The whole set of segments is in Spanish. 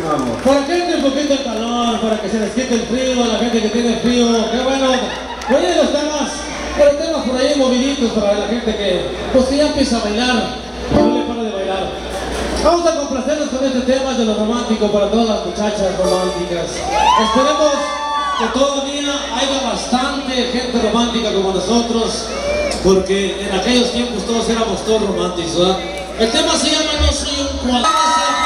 amor. Para que entre un poquito el calor, para que se les quite el frío, a la gente que tiene frío, qué bueno. Oye, los temas, pero temas por ahí moviditos para la gente que ya empieza a bailar, que no le para de bailar. Vamos a complacernos con este tema de lo romántico para todas las muchachas románticas. Esperemos que todavía haya bastante gente romántica como nosotros, porque en aquellos tiempos todos éramos románticos, ¿verdad? El tema se llama No soy un cuadrado.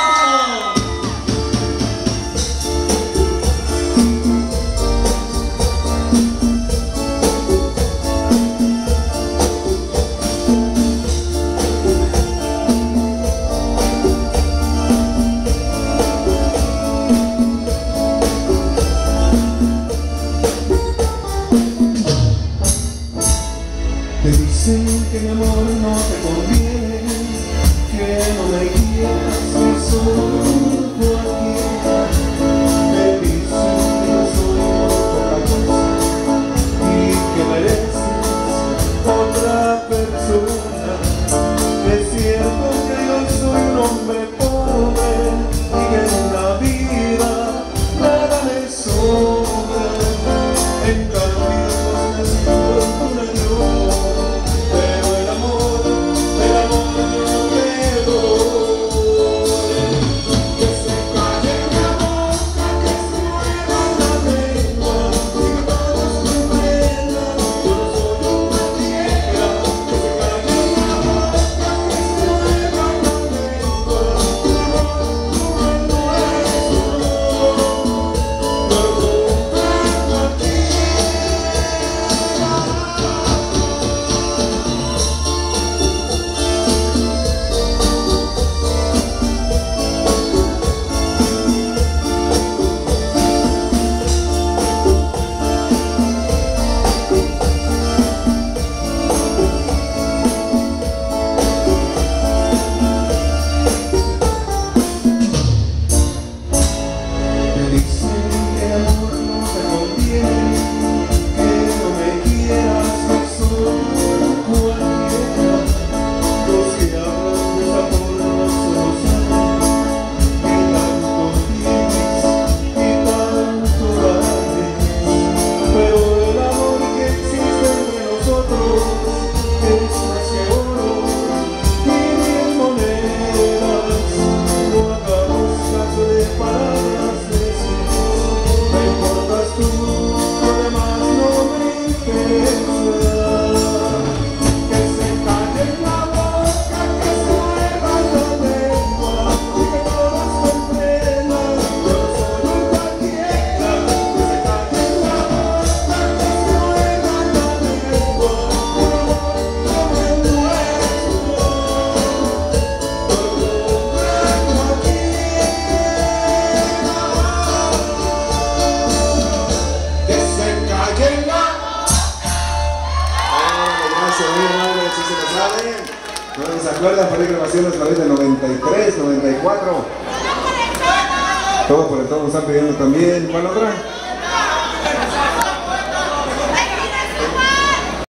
Te dicen que mi amor no te conviene, que no me quieras, que soy cualquiera. Te dicen que yo soy otra cosa y que mereces otra persona. Es cierto que yo soy un hombre pobre y que en la vida nada me sobra. En cambio no sé fortuna yo. ¿No se acuerdan? Por ahí grabaciones por ahí de 93, 94. Todo por el todo nos están pidiendo también. ¿Cuál otra?